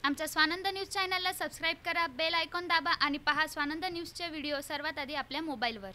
आमच्या स्वानंद न्यूज चॅनलला सबस्क्राइब करा, बेल आयकॉन दाबा आणि पहा स्वानंद न्यूजचे व्हिडिओ सर्वात आधी आपल्या मोबाईलवर।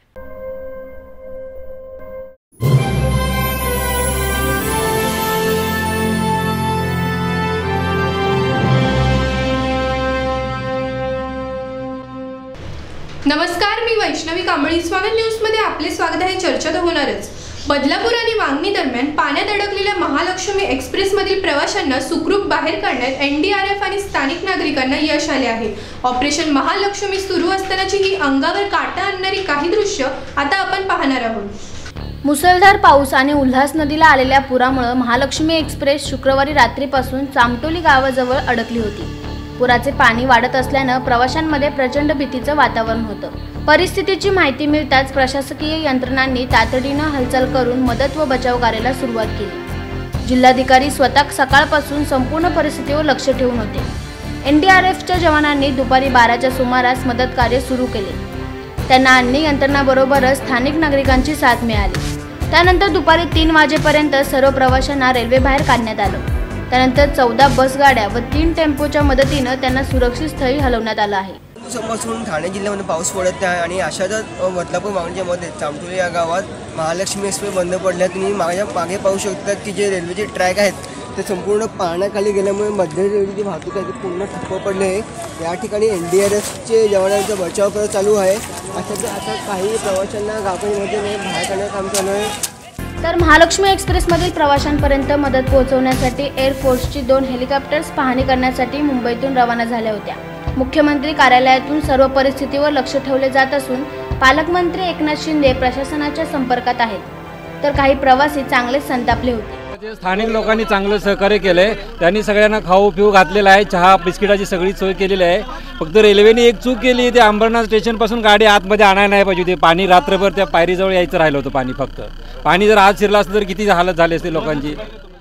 नमस्कार, मी वैष्णवी कांबळी। स्वानंद न्यूज मध्ये आपले स्वागत आहे। चर्चा तर होणारच। बदलापूर आणि वांगणी दरम्यान पाण्यात अडकलेल्या महालक्ष्मी एक्सप्रेस मधील प्रवाशांना सुखरूप बाहेर काढण्यात एनडीआरएफ आणि स्थानिक नागरिकांना यश आले आहे। ऑपरेशन महालक्ष्मी सुरू असतानाची ही अंगावर काटा आणणारी काही दृश्य आता आपण पाहणार आहोत। मुसळधार पाऊस आणि उल्हास नदीला आलेल्या पुरामुळे महालक्ष्मी एक्सप्रेस शुक्रवारी रात्रीपासून चामटोली गावाजवळ अडकली होती। पुराचे पाणी वाढत असल्याने प्रवाशांमध्ये प्रचंड भीतीचे वातावरण होतं। परिस्थितीची माहिती मिळताच प्रशासकीय यंत्रणांनी तातडीने हालचाल करून मदत व बचाव कार्याला सुरुवात केली। जिल्हाधिकारी स्वतः सकाळपासून संपूर्ण परिस्थितीवर लक्ष ठेवून होते। एनडीआरएफच्या जवानांनी दुपारी 12च्या सुमारास मदत कार्य सुरू केले। त्यांना अन्य यंत्रणांबरोबरच स्थानिक नागरिकांची साथ मिळाली। त्यानंतर दुपारी 3 वाजेपर्यंत सर्व प्रवाशांना रेल्वे बाहेर काढण्यात आलं। त्यानंतर 14 बसगाड्या व 3 टेम्पोच्या मदतीने त्यांना सुरक्षित स्थळी हलवण्यात आलं आहे। दिवसापासून ठाणे जिल्ह्यामध्ये पाऊस पडत आहे आणि अशाच बदलापूर वांगणीमध्ये चामटोली या गावात महालक्ष्मी एक्सप्रेस बंद पडल्या। तुम्ही मागे पाहू शकता की जे रेल्वेचे ट्रॅक आहेत ते संपूर्ण पाण्याखाली गेल्यामुळे मध्य रेल्वेची वाहतूक आहे ती पूर्ण ठप्प पडले आहे। या ठिकाणी एनडीआरएफचे जवानांचा बचाव करत चालू आहे। आता काही प्रवाशांना गावामध्ये बाहेर काढण्याचं काम चालू आहे। तर महालक्ष्मी एक्सप्रेसमधील प्रवाशांपर्यंत मदत पोहोचवण्यासाठी एअर फोर्सची 2 हेलिकॉप्टर्स पाहणी करण्यासाठी मुंबईतून रवाना झाल्या होत्या। मुख्यमंत्री कार्यालयातून सर्व परिस्थितीवर लक्ष ठेवले जात असून पालकमंत्री एकनाथ शिंदे प्रशासनाच्या संपर्कात आहेत। तर काही प्रवासी चांगलेच संतापले होते। स्थानिक लोकांनी चांगलं सहकार्य केलंय। त्यांनी सगळ्यांना खाऊ पिऊ घातलेला आहे। चहा बिस्किटाची सगळी सोय केलेली आहे। फक्त रेल्वेने एक चूक केली, ते अंबरनाथ स्टेशन पासून गाडी आतमध्ये आणायला नाही पाहिजे होती। पाणी रात्रभर त्या पायरीजवळ यायचं राहिलं होतं पाणी। फक्त पाणी जर आज शिरलं असतं तर किती हालत झाली असते लोकांची।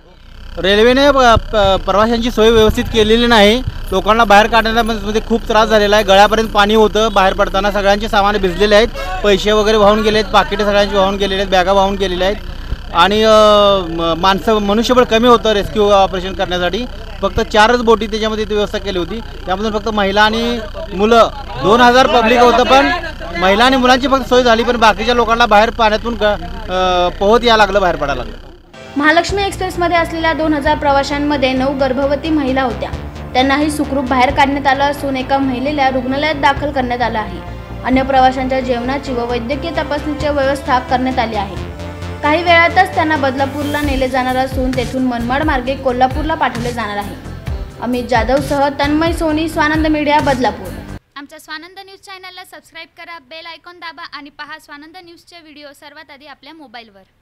रेल्वेने प्रवाशांची सोय व्यवस्थित केलेली नाही। लोकांना बाहेर काढण्यामध्ये खूप त्रास झालेला आहे। गळ्यापर्यंत पाणी होतं बाहेर पडताना। सगळ्यांचे सामान भिजलेले आहेत। पैसे वगैरे वाहून गेले आहेत। पाकिटे सगळ्यांची वाहून गेलेले आहेत। बॅगा वाहून गेलेल्या आहेत आणि मनुष्यबळ कमी होतं रेस्क्यू ऑपरेशन करण्यासाठी। फक्त 4च बोटी त्याच्यामध्ये व्यवस्था केली होती। त्यामधून फक्त महिला आणि मुलं 2000 पब्लिक होतं, पण महिला आणि मुलांची फक्त सोय झाली, पण बाकीच्या लोकांना बाहेर पाण्यातून पोहत यायला लागलं, बाहेर पडायला लागलं। महालक्ष्मी एक्सप्रेसमध्ये असलेल्या 2000 प्रवाशांमध्ये 9 गर्भवती महिला होत्या। त्यांनाही सुखरूप बाहेर काढण्यात आलं असून एका महिलेला रुग्णालयात दाखल करण्यात आलं आहे। अन्य प्रवाशांच्या जेवणाची व वैद्यकीय तपासणीची व्यवस्था करण्यात आली आहे। काही वेळातच त्यांना बदलापूरला नेले जाणार असून तेथून मनमाड मार्गे कोल्हापूरला पाठवले जाणार आहे। अमित जाधव सह तन्मय सोनी, स्वानंद मीडिया, बदलापूर। आमच्या स्वानंद न्यूज चॅनलला सबस्क्राइब करा, बेल आयकॉन दाबा आणि पहा स्वानंद न्यूजचे व्हिडिओ सर्वात आधी आपल्या मोबाईलवर।